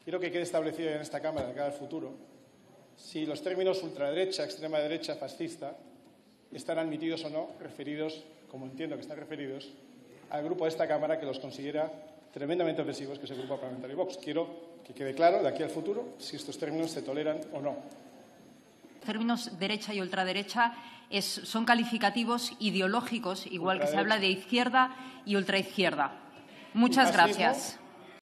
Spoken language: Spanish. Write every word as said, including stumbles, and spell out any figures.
quiero que quede establecido en esta Cámara de cara al futuro si los términos ultraderecha, extrema derecha, fascista están admitidos o no, referidos, como entiendo que están referidos, al grupo de esta Cámara que los considera tremendamente ofensivos, que es el Grupo Parlamentario Vox. Quiero que quede claro de aquí al futuro si estos términos se toleran o no. Términos derecha y ultraderecha es, son calificativos ideológicos, igual que se habla de izquierda y ultraizquierda. Muchas gracias.